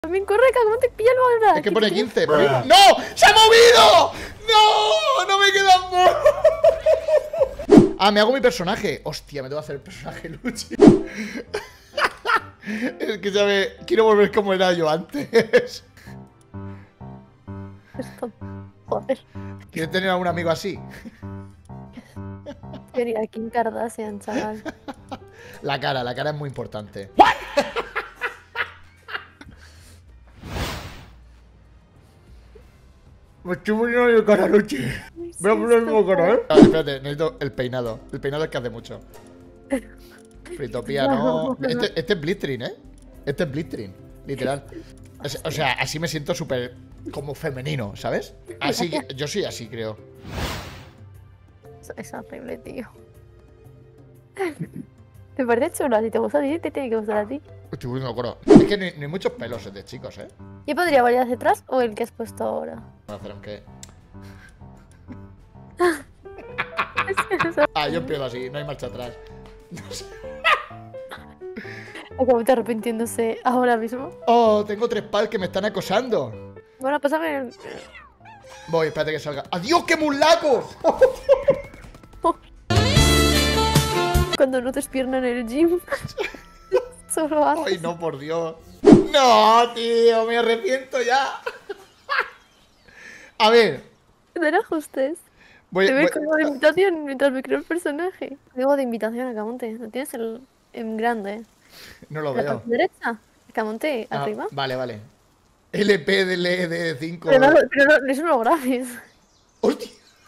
También corre, ¿cómo te pilla ahora? Es que pone 15. ¡No! ¡Se ha movido! ¡No! ¡No me quedan more! Ah, me hago mi personaje. Hostia, me tengo que hacer el personaje Luchi. Es que ya me... Quiero volver como era yo antes. Esto, joder. ¿Quieres tener a un amigo así? Quería Kim Kardashian, chaval. La cara es muy importante. Me estoy poniendo de cara, Luchi. Voy a poner el mismo cara, ¿eh? Vale, espérate, necesito el peinado. El peinado es que hace mucho. Fritopía, no. Este es Blistering, ¿eh? Este es Blistering, literal. O sea, así me siento súper como femenino, ¿sabes? Así que yo soy así, creo. Es horrible, tío. ¿Te parece chulo? Si te gusta a ti, te tiene que gustar a ti. Estoy poniendo locura. Es que ni muchos pelos de chicos, ¿eh? ¿Yo podría volver hacia atrás o el que has puesto ahora? Voy a hacer aunque... Eso... Ah, yo empiezo así, no hay marcha atrás. No sé. Acabo de arrepintiéndose ahora mismo. Oh, tengo 3 pals que me están acosando. Bueno, pásame el... Voy, espérate que salga. ¡Adiós, qué mulaco! Cuando no te espiernan en el gym. Solo haces. Ay, no, por Dios. No, tío, me arrepiento ya. A ver. No era ajustes. Te veo como de invitación mientras me creo el personaje. Digo de invitación a Camonte. ¿No tienes el en grande? No lo ¿La veo. parte derecha? Camonte, arriba. Vale, vale. LP de 5. Pero no, eso no lo grabes. ¡Hostia!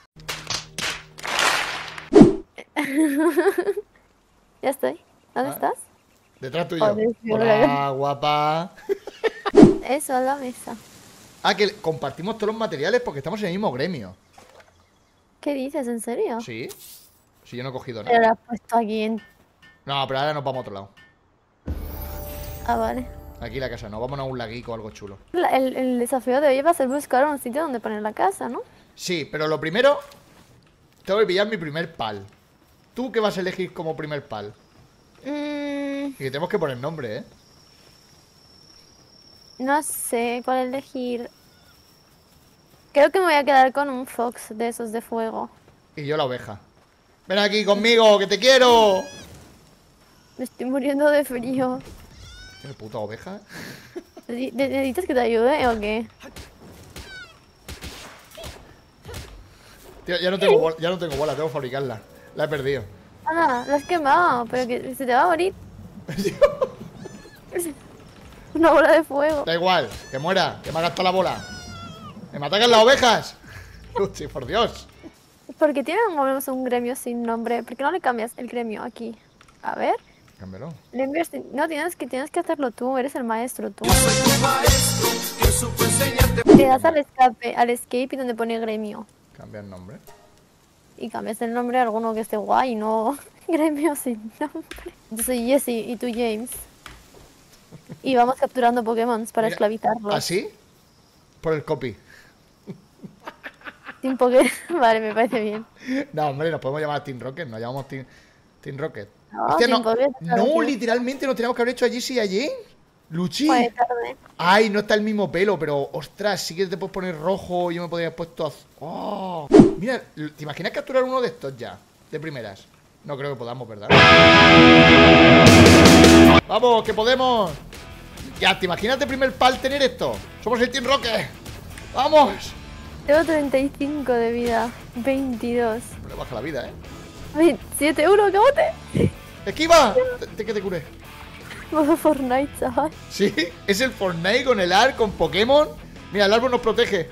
Ya estoy. ¿Dónde estás? Detrás tuyo. Joder, Hola, guapa. Eso, a la mesa. Ah, que compartimos todos los materiales porque estamos en el mismo gremio. ¿Qué dices? ¿En serio? Sí. Sí, yo no he cogido Pero nada. lo has puesto aquí en... No, pero ahora nos vamos a otro lado. Ah, vale. Aquí la casa no, vamos a un laguico o algo chulo. El desafío de hoy va a ser buscar un sitio donde poner la casa, ¿no? Sí, pero lo primero, tengo que pillar mi primer pal. ¿Tú qué vas a elegir como primer pal? Y que tenemos que poner nombre, ¿eh? No sé cuál elegir. Creo que me voy a quedar con un fox de esos de fuego. Y yo la oveja. Ven aquí conmigo, que te quiero. Me estoy muriendo de frío. ¿Qué puta oveja? ¿Necesitas que te ayude o qué? Tío, ya no tengo bola, tengo que fabricarla. La he perdido. Ah, la has quemado, pero que se te va a morir. Una bola de fuego. Da igual, que muera, que me ha gastado la bola. ¡Que me atacan las ovejas! Uy, por Dios. ¿Por qué tenemos un gremio sin nombre? ¿Por qué no le cambias el gremio aquí? A ver. Cámbialo. No, tienes que hacerlo tú, eres el maestro tú. Yo soy tu maestro, que supo enseñarte. Le das al escape y donde pone gremio. Cambia el nombre. Y cambias el nombre a alguno que esté guay, no gremio sin nombre. Yo soy Jessie y tú James. Y vamos capturando Pokémon para Mira, esclavizarlos. ¿así? Por el copy. Sin Pokémon. Vale, me parece bien. No, hombre, nos podemos llamar Team Rocket, nos llamamos Team Rocket. No, Hostia, Team Pokémon, no, literalmente nos teníamos que haber hecho allí sí allí. Luchi. Pues tarde. Ay, no está el mismo pelo, pero ostras, sí que te puedes poner rojo y yo me podría haber puesto azul. Oh. Mira, ¿te imaginas capturar uno de estos ya? De primeras. No creo que podamos, ¿verdad? ¡Vamos, que podemos! Ya, ¿te imaginas de primer pal tener esto? Somos el Team Rocket. ¡Vamos! Tengo 35 de vida. 22. No le baja la vida, ¿eh? 27 1, cabote. ¡Esquiva! Que te curé. Modo Fortnite, chaval. Sí, es el Fortnite con el AR, con Pokémon. Mira, el árbol nos protege.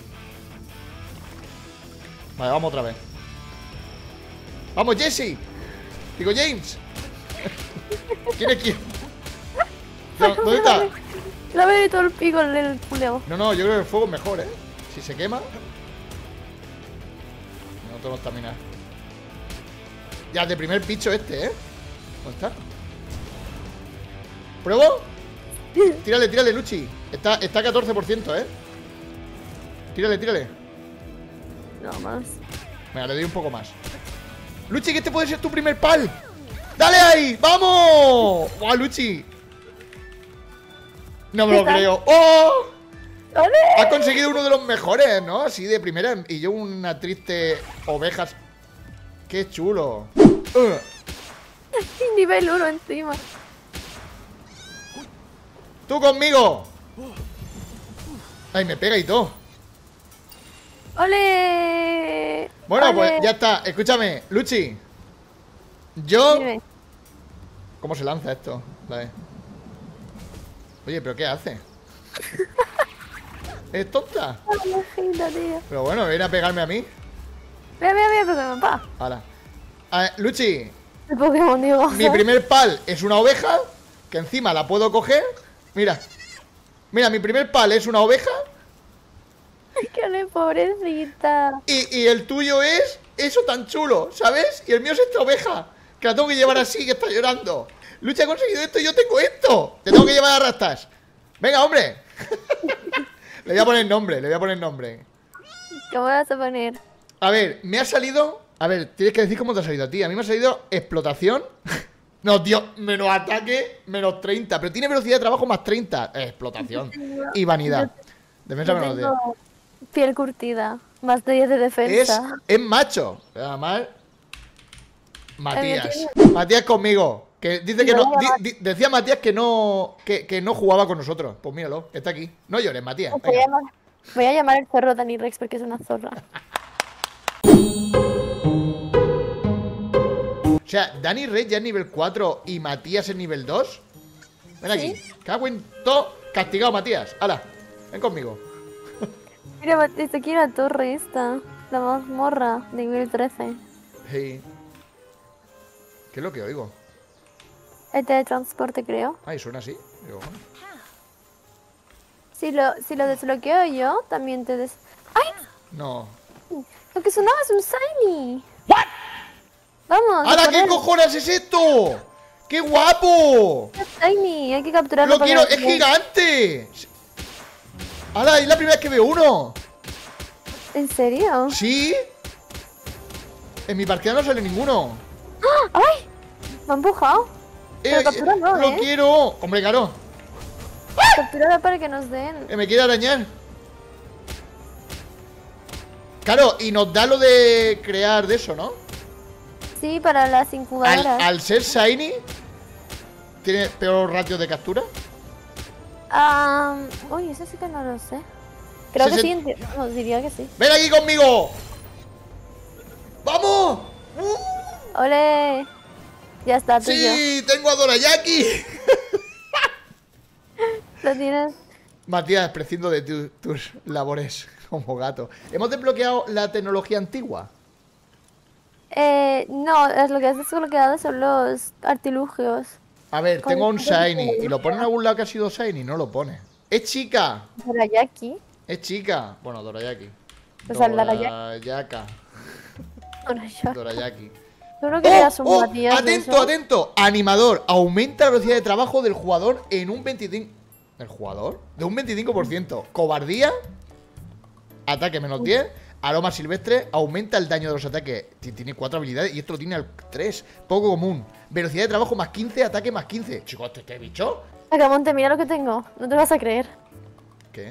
Vale, vamos otra vez. ¡Vamos, Jesse! Digo, James. ¿Quién es quién? ¿Dónde está? La ve de todo el pico en el puleo. No, yo creo que el fuego es mejor, ¿eh? Si se quema. No tengo estamina. Ya, de primer bicho este, ¿eh? ¿Dónde está? ¿Pruebo? Tírale, Luchi. Está a 14%, ¿eh? Tírale. No más. Venga, le doy un poco más. Luchi, que este puede ser tu primer pal. ¡Dale ahí! ¡Vamos! ¡Guau, Luchi! No me lo creo. ¡Oh! ¡Ole! Ha conseguido uno de los mejores, ¿no? Así de primera. Y yo una triste ovejas. ¡Qué chulo! Nivel 1 encima. ¡Tú conmigo! ¡Ay, me pega y todo! ¡Ole! Bueno, ¡Ole! pues ya está. Escúchame, Luchi. Yo... Dime. ¿Cómo se lanza esto? Vale. Oye, ¿pero qué hace? ¿Es tonta? Ay, ojita, tío. Pero bueno, viene a pegarme a mí. Mira, Pokémon, pa. Hala. A ver, Luchi, El Pokémon, digo. mi primer pal es una oveja, que encima la puedo coger. Mira. Mira, mi primer pal es una oveja. Que le pobrecita. Y el tuyo es eso tan chulo, ¿sabes? Y el mío es esta oveja, que la tengo que llevar así, que está llorando. Lucha ha conseguido esto y yo tengo esto. Te tengo que llevar a rastas. Venga, hombre. Le voy a poner nombre, le voy a poner nombre. ¿Qué vas a poner? A ver, me ha salido... A ver, tienes que decir cómo te ha salido a ti. A mí me ha salido explotación. No, tío, menos ataque, menos 30. Pero tiene velocidad de trabajo más 30. Explotación. Y vanidad. Defensa Yo menos 10. tengo piel curtida. Más de 10 de defensa. Es macho. Además, Matías. Ay, Matías conmigo. Que dice que Me no. voy a llamar. Decía Matías que no jugaba con nosotros. Pues míralo, está aquí. No llores, Matías. Venga. Voy a llamar el zorro Dani Rex porque es una zorra. O sea, Dani Rey ya es nivel 4 y Matías es nivel 2. Ven aquí. ¿Sí? Cago en todo. Castigado, Matías. Hala, ven conmigo. Mira, está aquí la torre esta. La mazmorra de nivel 13. Hey. ¿Qué es lo que oigo? El teletransporte, creo. Ay, suena así. Digo, bueno. Si lo desbloqueo yo, también te des... ¡Ay! No. Lo que sonaba es un Shiny. ¿What? Vamos. ¡Hala, a por qué él. cojones es esto! ¡Qué guapo! Es Shiny, hay que capturarlo. ¡Lo para quiero! que- ¡Es gigante! ¡Hala, es la primera vez que veo uno! ¿En serio? ¿Sí? En mi partida no sale ninguno. ¡Ay! Me ha empujado. Pero captúralo, ¡Lo quiero! ¡Hombre, claro! Captúralo para que nos den. Me quiere arañar. Claro, y nos da lo de crear de eso, ¿no? Sí, para las incubadoras. Al ser shiny, ¿tiene peor ratio de captura? Uy, eso sí que no lo sé. Creo que sí, no, diría que sí. ¡Ven aquí conmigo! ¡Vamos! ¡Ole! Ya está, tuyo. ¡Sí! ¡Tengo a Dorayaki! Lo tienes. Matías, prescindo de tus labores como gato. ¿Hemos desbloqueado la tecnología antigua? No, es lo que has desbloqueado son los artilugios. A ver, Con tengo un el shiny. ¿Y lo pone en algún lado que ha sido shiny? No lo pone. ¡Es chica! Dorayaki. ¡Es chica! Bueno, Dorayaki. Pues al Dorayaka. Dorayaki. Dorayaki. Tú no querías un Matías de ¡Atento, eso. atento! Animador. Aumenta la velocidad de trabajo del jugador en un 25%. ¿El jugador? De un 25%. Cobardía. Ataque menos 10. Aroma silvestre. Aumenta el daño de los ataques. Tiene 4 habilidades y esto lo tiene al 3. Poco común. Velocidad de trabajo más 15. Ataque más 15. Chicos, ¿este bicho? Acamonte, mira lo que tengo. No te vas a creer. ¿Qué?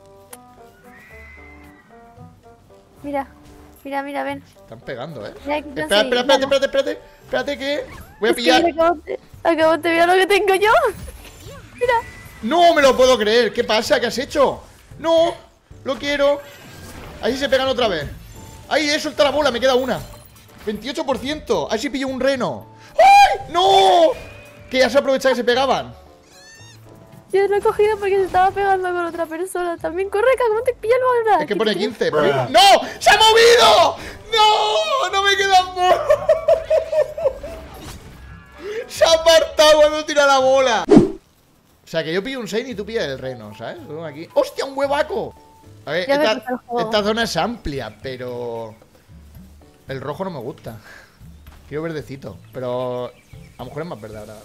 Mira. Mira, ven. Están pegando, ¿eh? Mira aquí Espera, conseguí. espérate. Espérate que... Voy a Es que pillar... mira, Acamonte, mira lo que tengo yo. ¡No me lo puedo creer! ¿Qué pasa? ¿Qué has hecho? ¡No! ¡Lo quiero! Ahí se pegan otra vez. ¡Ahí he soltado la bola! Me queda una. 28%. Ahí sí pillo un reno. ¡Ay! ¡No! Que ya se aprovecha que se pegaban. Yo lo he cogido porque se estaba pegando con otra persona. También corre, Acamonte, píllalo ahora. Es que pone 15. ¡No! ¡Se ha movido! ¡No! ¡No me queda amor! Se ha apartado cuando tira la bola. O sea, que yo pillo un shiny y tú pillas el reno, ¿sabes? Aquí. ¡Hostia, un huevaco! A ver, Ya me gusta el juego. esta zona es amplia, pero... El rojo no me gusta. Quiero verdecito, pero... A lo mejor es más verde ahora.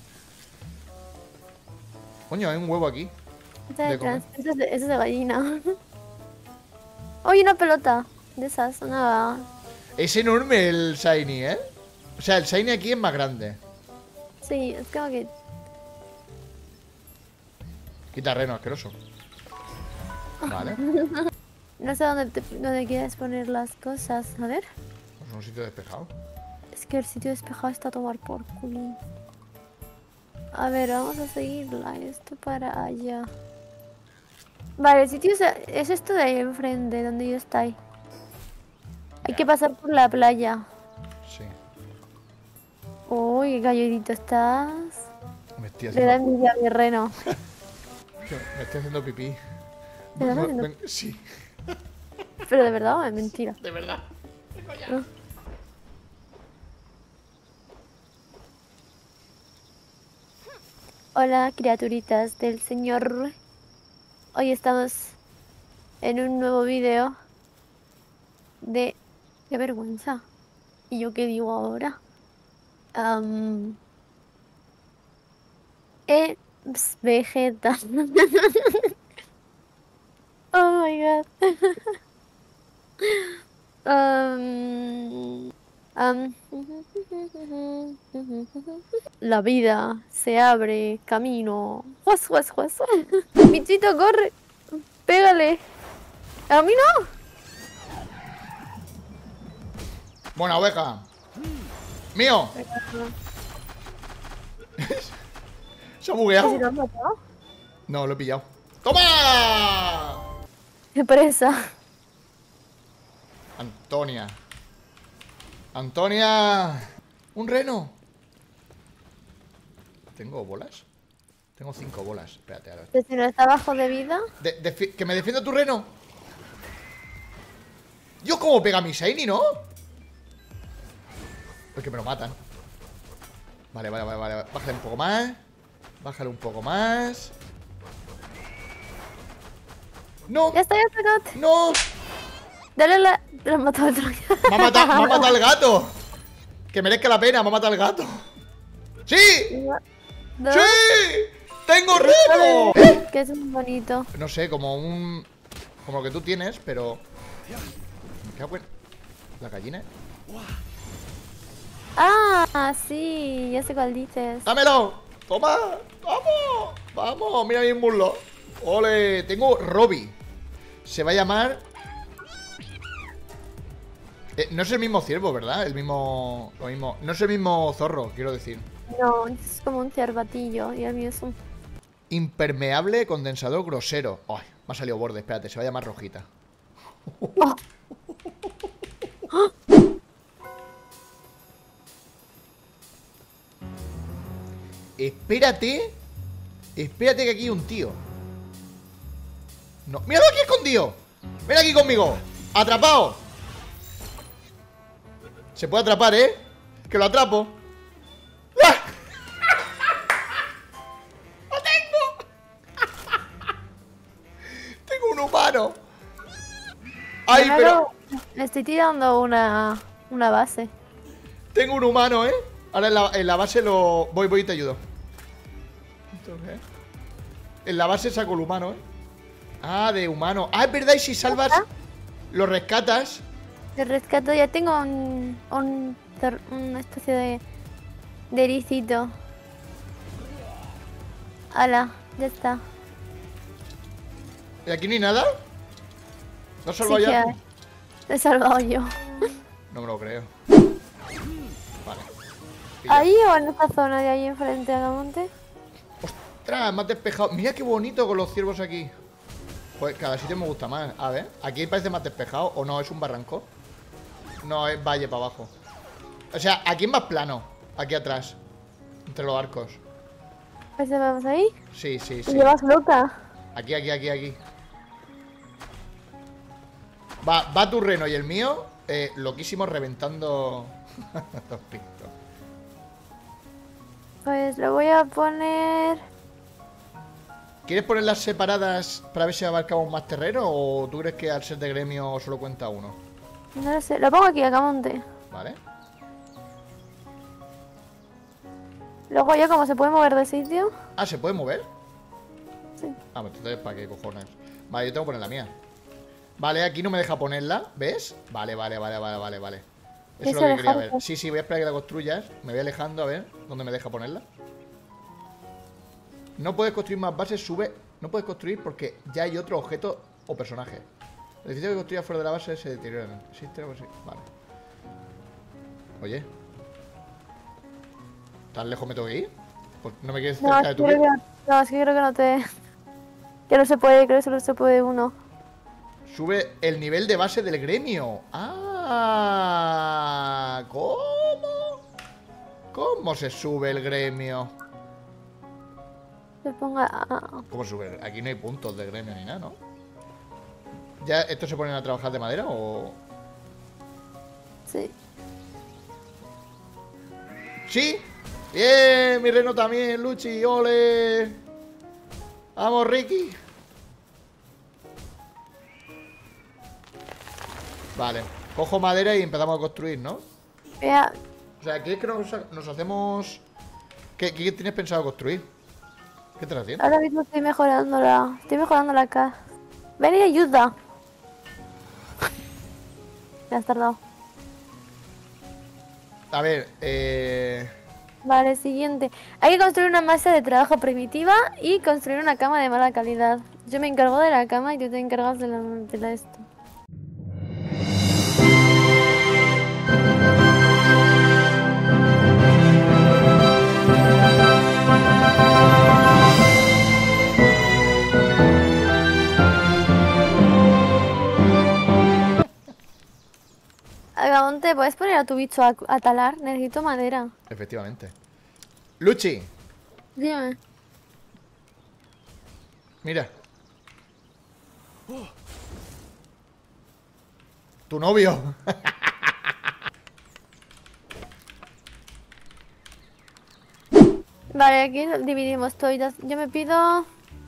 Coño, hay un huevo aquí. de comer. Ese es de gallina. Oye, una pelota de esas, una... Es enorme el shiny, ¿eh? O sea, el shiny aquí es más grande. Sí, es como que... Quita reno, asqueroso. Vale. No sé dónde quieres poner las cosas. A ver. Pues un sitio despejado. Es que el sitio despejado está a tomar por culo. A ver, vamos a seguirla. Esto para allá. Vale, el sitio es esto de ahí enfrente, donde yo estoy. Hay que pasar por la playa. Sí. Uy, qué calladito estás. Me estoy Le da haciendo, envidia a mi reno. me estoy haciendo pipí. ¿Te estás haciendo? Sí, Pero de verdad o es mentira. de verdad. Hola, criaturitas del señor. Hoy estamos en un nuevo video de... ¡Qué vergüenza! ¿Y yo qué digo ahora? Vegeta. Oh my god. Am, La vida se abre camino. Juas, juas, juas. Michito, corre. Pégale. A mí no. Buena oveja. ¡Mío! ¿Se ha ¿Sí bugueado? lo has matado? No, lo he pillado. ¡Toma! Qué presa. Antonia. Antonia. Un reno. ¿Tengo bolas? Tengo 5 bolas. Espérate, ahora. Que si no está bajo de vida. ¿Que me defienda tu reno? Yo como pega mi Shiny, ¿no? Porque me lo matan. Vale. Bájale un poco más. Bájale un poco más. ¡No! Ya está, no. ¡No! Dale la. Lo han matado otro. Me ha matado el gato. Que merezca la pena, me ha matado el gato. ¡Sí! No. ¡Sí! ¡Tengo reno! Que es muy bonito. No sé, como lo que tú tienes, pero... Me cago en... ¿La gallina? Ah, sí, ya sé cuál dices. ¡Dámelo! ¡Toma! ¡Vamos! ¡Vamos! Mira mi muslo. ¡Ole! Tengo Robby. Se va a llamar... no es el mismo ciervo, ¿verdad? Lo mismo... No es el mismo zorro, quiero decir. No, es como un cervatillo y el mío es un... Impermeable condensador grosero. Ay, me ha salido borde, espérate, se va a llamar Rojita. Oh. Espérate. Espérate que aquí hay un tío. No, ¡míralo aquí escondido! ¡Ven aquí conmigo! ¡Atrapado! Se puede atrapar, ¿eh? Que lo atrapo. ¡Ah! ¡Lo tengo! Tengo un humano. ¡Ay, pero! Le estoy tirando una base. Tengo un humano, ¿eh? Ahora en la base lo... Voy y te ayudo. Entonces, en la base saco el humano, ¿eh? Ah, de humano. Ah, es verdad, y si salvas... Lo rescatas. El rescato, ya tengo una especie de ericito. Ala, ya está. ¿Y aquí no hay nada? ¿Lo has salvado Sí que ya? hay. Lo he salvado yo. No me lo creo. Vale. Pilla. ¿Ahí o en esta zona de ahí enfrente a la monte? ¡Ostras! Me has despejado. Mira qué bonito con los ciervos aquí. Pues cada sitio me gusta más. A ver, aquí parece más despejado. ¿O no? ¿Es un barranco? No, es valle para abajo. O sea, aquí es más plano. Aquí atrás. Entre los arcos. Pues vamos ahí. Sí. Te llevas loca. Aquí. Va tu reno y el mío. Loquísimo reventando los pintos. Pues lo voy a poner... ¿Quieres ponerlas separadas para ver si abarcamos más terreno? ¿O tú crees que al ser de gremio solo cuenta uno? No lo sé, lo pongo aquí, acá monte. Vale. Luego ya como se puede mover de sitio. Ah, ¿se puede mover? Sí. Ah, pues entonces ¿para qué cojones? Vale, yo tengo que poner la mía. Vale, aquí no me deja ponerla, ¿ves? Vale. Eso es lo que quería ver. Sí, voy a esperar a que la construyas. Me voy alejando a ver dónde me deja ponerla. No puedes construir más bases, sube No puedes construir porque ya hay otro objeto o personaje. El edificio que construya fuera de la base se deteriora. ¿Existe algo así? Vale. Oye. ¿Tan lejos me tengo que ir? Pues no me quieres No, cerca de es tu que creo vida. que no, es que creo que no te... Que no se puede, creo que solo se puede uno. Sube el nivel de base del gremio. Ah, ¿cómo? ¿Cómo se sube el gremio? Se ponga... ¿Cómo sube? Aquí no hay puntos de gremio ni nada, ¿no? ¿Ya estos se ponen a trabajar de madera o...? Sí. ¡Sí! ¡Bien! Mi reno también, Luchi, ¡ole! ¡Vamos, Ricky! Vale, cojo madera y empezamos a construir, ¿no? Vea, O sea, ¿qué es que nos hacemos...? ¿Qué tienes pensado construir? ¿Qué estás haciendo? ahora mismo estoy mejorando la... Estoy mejorando la casa. Ven y ayuda. Ya has tardado. A ver, Vale, siguiente. Hay que construir una masa de trabajo primitiva y construir una cama de mala calidad. Yo me encargo de la cama y tú te encargas de la esto. Agamonte, ¿puedes poner a tu bicho a talar? Necesito madera. efectivamente. Luchi, Dime. mira. Tu novio. Vale, aquí dividimos todo. Yo me pido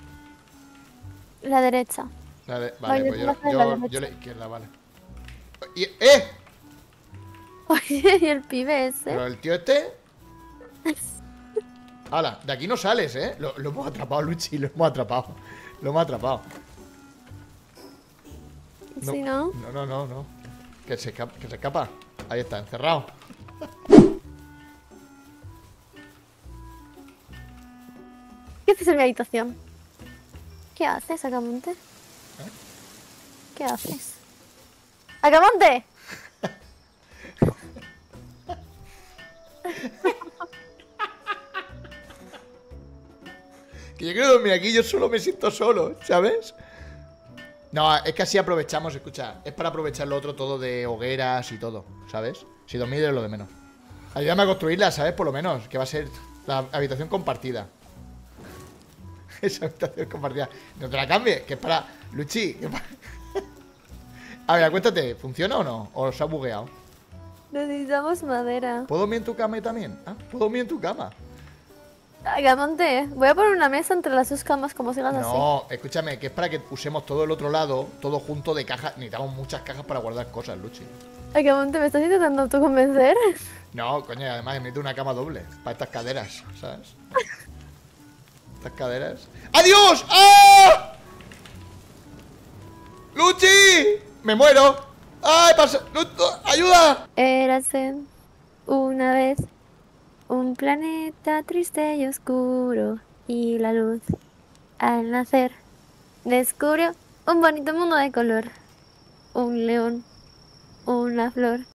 la derecha. Vale, Vale, pues tú vas a la derecha. yo la izquierda, vale. ¡Eh! Oye, y el pibe ese. Pero el tío este... ¡Hala! De aquí no sales, ¿eh? Lo hemos atrapado, Luchi, lo hemos atrapado. Lo hemos atrapado. No, Si no, no. Que se escapa. Ahí está, encerrado. ¿qué haces en mi habitación? ¿Qué haces, Agamonte? ¿Qué haces? ¡Agamonte! Que yo quiero dormir aquí, yo solo me siento solo, ¿sabes? No, es que así aprovechamos, escucha. Es para aprovechar lo otro todo de hogueras y todo, ¿sabes? Si dormir es lo de menos. Ayúdame a construirla, ¿sabes? Por lo menos, que va a ser la habitación compartida. Esa habitación compartida. No te la cambies, que es para... Luchi, que A ver, acuéstate, ¿funciona o no? ¿O se ha bugueado? Necesitamos madera. ¿Puedo dormir en tu cama también? ¿Ah? ¿Puedo dormir en tu cama? Agamonte, voy a poner una mesa entre las dos camas como sigas así. No, escúchame, que es para que usemos todo el otro lado, todo junto de cajas. Necesitamos muchas cajas para guardar cosas, Luchi. Agamonte, ¿me estás intentando tú convencer? No, coño, además necesito una cama doble para estas caderas, ¿sabes? Estas caderas. ¡Adiós! ¡Ah! ¡Luchi! ¡Me muero! ¡Ay, pasa! ¡Ayuda! Érase una vez un planeta triste y oscuro y la luz al nacer descubrió un bonito mundo de color, un león, una flor